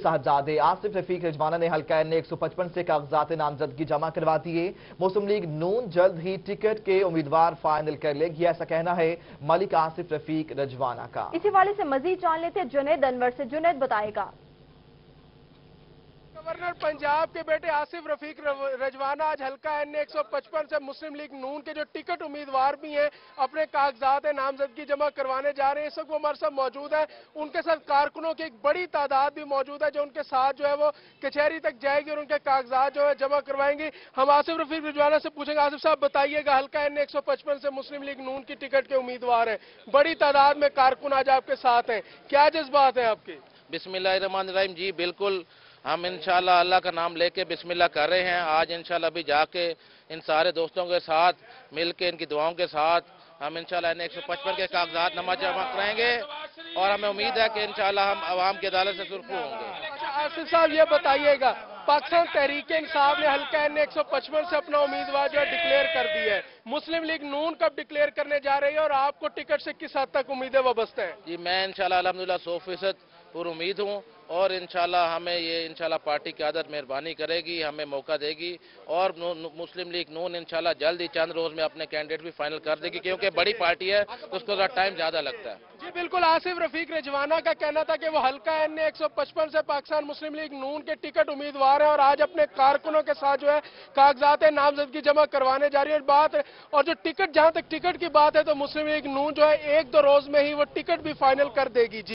साहबजादे आसिफ रफीक रिजवाना ने हल्का एन 155 से कागजात नामजदगी जमा करवा दिए। मुस्लिम लीग नून जल्द ही टिकट के उम्मीदवार फाइनल कर लेगी, ऐसा कहना है मलिक आसिफ रफीक रिजवाना का। इसी वाले से मजीद जान लेते जुनैद अनवर से। जुनैद बताएगा। गवर्नर पंजाब के बेटे आसिफ रफीक रिजवाना आज हल्का एन 155 से मुस्लिम लीग नून के जो टिकट उम्मीदवार भी हैं अपने कागजात नामजदगी जमा करवाने जा रहे हैं। इस वक्त वो हमारे साथ मौजूद है, उनके साथ कारकुनों की एक बड़ी तादाद भी मौजूद है जो उनके साथ जो है वो कचहरी तक जाएगी और उनके कागजात जो है जमा करवाएंगी। हम आसिफ रफीक रिजवाना से पूछेंगे, आसिफ साहब बताइएगा, हल्का एन 155 से मुस्लिम लीग नून की टिकट के उम्मीदवार हैं, बड़ी तादाद में कारकुन आज आपके साथ हैं, क्या जज्बात है आपके? बिस्मिल्लाहिर्रहमानिर्रहीम। जी बिल्कुल, हम इंशाल्लाह अल्लाह का नाम लेके बिस्मिल्लाह कर रहे हैं। आज इंशाल्लाह अभी जाके इन सारे दोस्तों के साथ मिलके इनकी दुआओं के साथ हम इंशाल्लाह एन 155 के कागजात नमा जमा कराएंगे और हमें उम्मीद है कि इंशाल्लाह हम अवाम की अदालत से सुरखरू होंगे। अच्छा आसिफ साहब ये बताइएगा, पाकिस्तान तहरीक इंसाफ ने हल्का एन 155 से अपना उम्मीदवार जो है डिक्लेयर कर दिया है, मुस्लिम लीग नून कब डिक्लेयर करने जा रही है और आपको टिकट से किस हद तक उम्मीदें वाबस्ता हैं? जी मैं इंशाल्लाह अल्हम्दुलिल्लाह 100% पूरी उम्मीद हूँ और इंशाल्लाह हमें ये इंशाल्लाह पार्टी की आदत मेहरबानी करेगी, हमें मौका देगी और मुस्लिम लीग नून इंशाल्लाह जल्द ही चंद रोज में अपने कैंडिडेट भी फाइनल कर देगी, क्योंकि बड़ी पार्टी है उसको ज़रा टाइम ज़्यादा लगता है। जी बिल्कुल, आसिफ रफीक रिजवाना का कहना था कि वो हल्का एन 155 से पाकिस्तान मुस्लिम लीग नून के टिकट उम्मीदवार है और आज अपने कारकुनों के साथ जो है कागजात नामजदगी जमा करवाने जा रही है बात। और जो टिकट, जहां तक टिकट की बात है तो मुस्लिम लीग नून जो है 1-2 रोज में ही वो टिकट भी फाइनल कर देगी। जी।